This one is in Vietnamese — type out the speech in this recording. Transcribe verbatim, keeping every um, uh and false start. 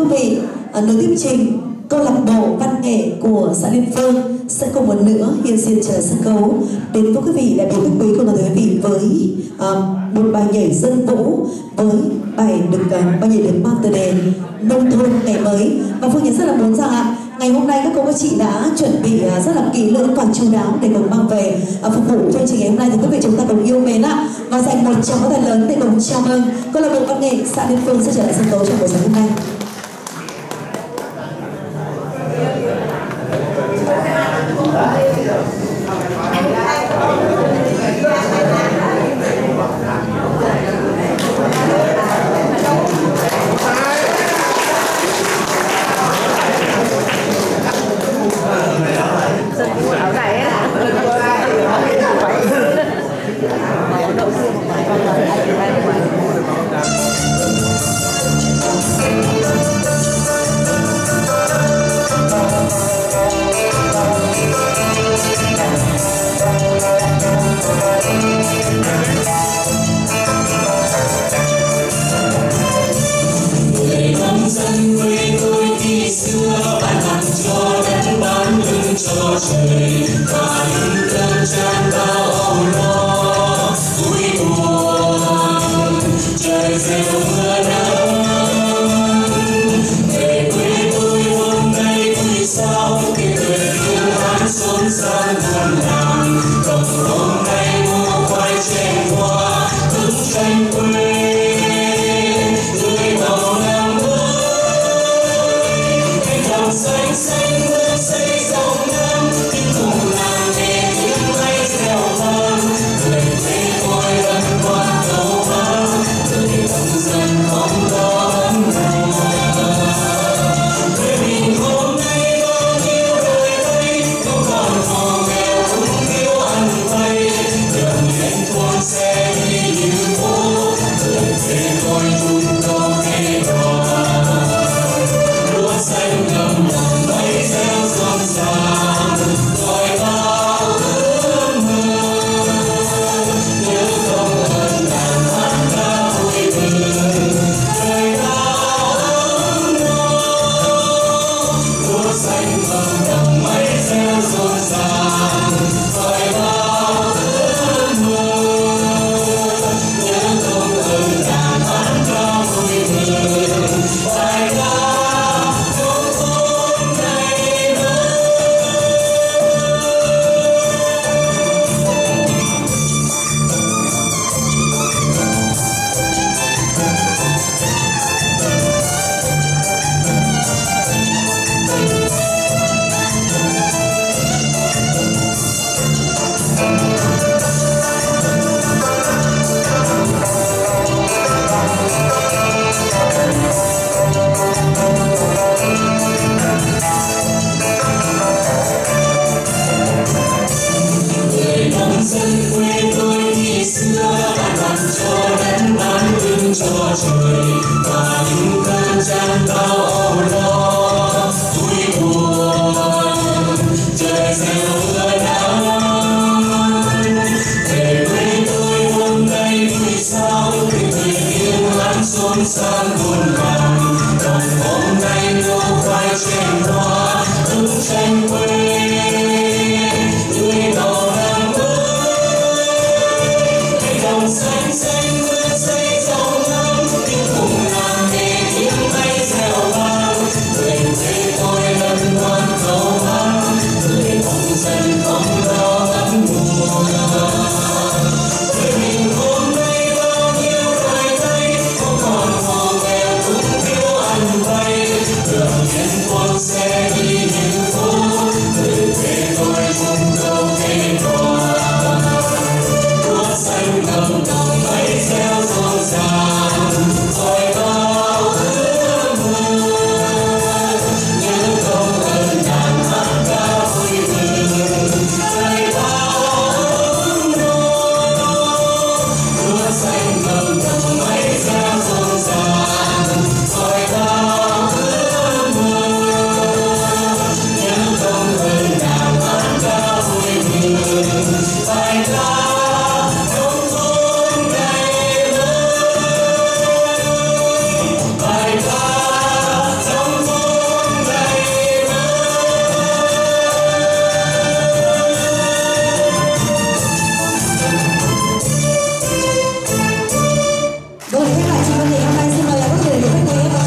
Quý vị, nối tiếp trình câu lạc bộ văn nghệ của xã Liên Phương sẽ cùng một nữa hiện diện trở sân khấu đến với quý vị đại biểu khách quý cùng toàn thể quý vị với uh, một bài nhảy dân vũ với bài được uh, bài nhảy được mang tựa đề Nông thôn ngày mới. Và Phương Nhật rất là muốn rằng ạ, ngày hôm nay các cô các chị đã chuẩn bị uh, rất là kỹ lưỡng và chu đáo để cùng mang về uh, phục vụ chương trình ngày hôm nay, thì quý vị chúng ta cùng yêu mến ạ và dành một tràng pháo tay lớn để cùng chào mừng câu lạc bộ văn nghệ xã Liên Phương sẽ trở lại sân khấu trong buổi sáng hôm nay. Cho trời và những cơn giăng cao